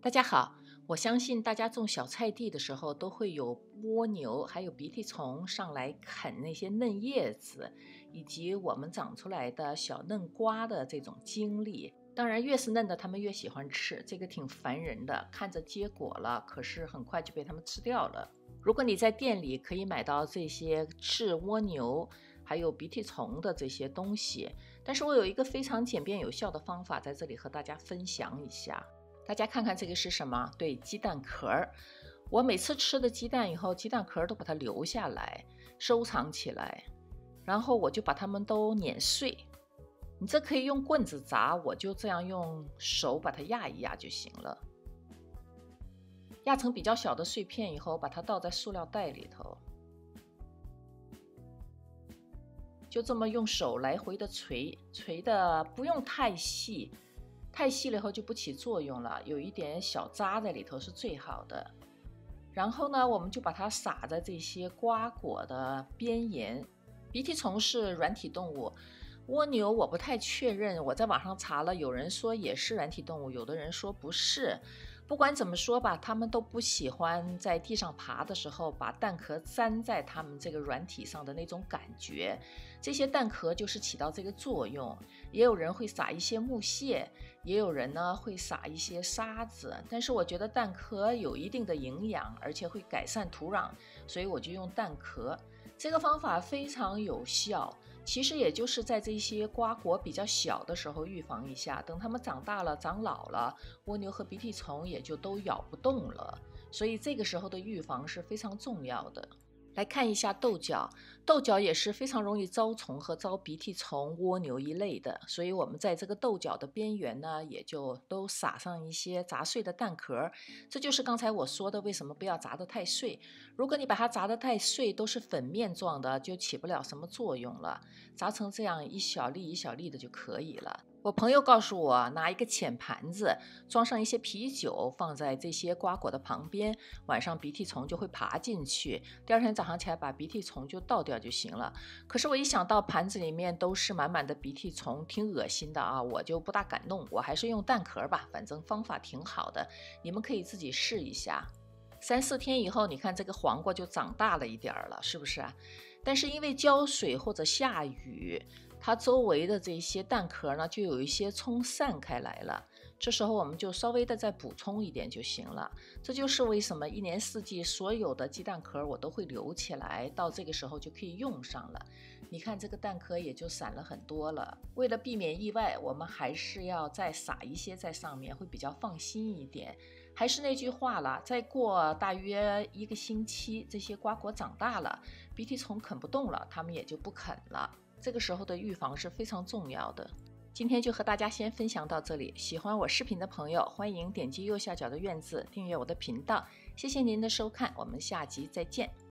大家好，我相信大家种小菜地的时候都会有蜗牛还有鼻涕虫上来啃那些嫩叶子，以及我们长出来的小嫩瓜的这种经历。当然越是嫩的它们越喜欢吃，这个挺烦人的，看着结果了，可是很快就被它们吃掉了。如果你在店里可以买到这些治蜗牛还有鼻涕虫的这些东西，但是我有一个非常简便有效的方法在这里和大家分享一下。大家看看这个是什么？对，鸡蛋壳。我每次吃的鸡蛋以后，鸡蛋壳都把它留下来收藏起来，然后我就把它们都碾碎。你这可以用棍子砸，我就这样用手把它压一压就行了。压成比较小的碎片以后，把它倒在塑料袋里头，就这么用手来回的捶，捶的不用太细，太细了以后就不起作用了，有一点小渣在里头是最好的。然后呢，我们就把它撒在这些瓜果的边沿。鼻涕虫是软体动物，蜗牛我不太确认，我在网上查了，有人说也是软体动物，有的人说不是。不管怎么说吧，它们都不喜欢在地上爬的时候把蛋壳粘在它们这个软体上的那种感觉，这些蛋壳就是起到这个作用。也有人会撒一些木屑，也有人呢会撒一些沙子，但是我觉得蛋壳有一定的营养，而且会改善土壤，所以我就用蛋壳。这个方法非常有效，其实也就是在这些瓜果比较小的时候预防一下，等它们长大了长老了，蜗牛和鼻涕虫也就都咬不动了，所以这个时候的预防是非常重要的。来看一下豆角，豆角也是非常容易招虫和招鼻涕虫、蜗牛一类的，所以我们在这个豆角的边缘呢，也就都撒上一些砸碎的蛋壳。这就是刚才我说的，为什么不要砸得太碎。如果你把它砸得太碎，都是粉面状的，就起不了什么作用了。砸成这样一小粒一小粒的就可以了。我朋友告诉我，拿一个浅盘子装上一些啤酒，放在这些瓜果的旁边，晚上鼻涕虫就会爬进去，第二天早上起来把鼻涕虫就倒掉就行了。可是我一想到盘子里面都是满满的鼻涕虫，挺恶心的啊，我就不大敢弄，我还是用蛋壳吧，反正方法挺好的，你们可以自己试一下。3、4天以后，你看这个黄瓜就长大了一点了，是不是啊？但是因为浇水或者下雨，它周围的这些蛋壳呢，就有一些冲散开来了。这时候我们就稍微的再补充一点就行了。这就是为什么1年4季所有的鸡蛋壳我都会留起来，到这个时候就可以用上了。你看这个蛋壳也就散了很多了。为了避免意外，我们还是要再撒一些在上面，会比较放心一点。还是那句话了，再过大约1个星期，这些瓜果长大了，鼻涕虫啃不动了，它们也就不啃了。这个时候的预防是非常重要的。今天就和大家先分享到这里，喜欢我视频的朋友，欢迎点击右下角的院字订阅我的频道。谢谢您的收看，我们下集再见。